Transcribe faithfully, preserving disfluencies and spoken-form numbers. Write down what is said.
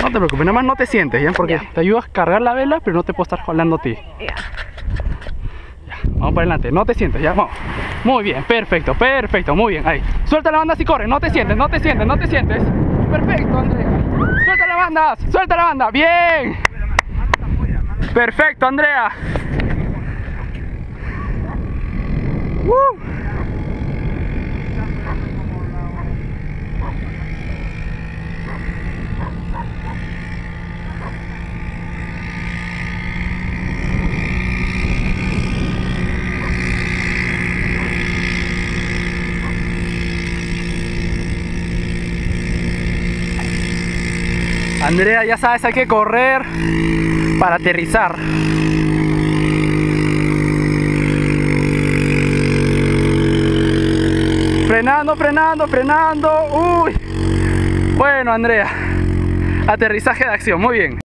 No te preocupes, nada más no te sientes, ¿ya? Porque Ya. te ayudas a cargar la vela, pero no te puedo estar jalando a ti. Ya. Ya, vamos para adelante, no te sientes, ya, vamos. Muy bien, perfecto, perfecto, muy bien, ahí. Suelta la banda si corre, no te sientes, no te sientes, no te sientes. Perfecto, Andrea. Suelta la banda, suelta la banda, bien. Perfecto, Andrea. Uh. Andrea, ya sabes, hay que correr para aterrizar. Frenando, frenando, frenando. Uy. Bueno, Andrea, aterrizaje de acción, muy bien.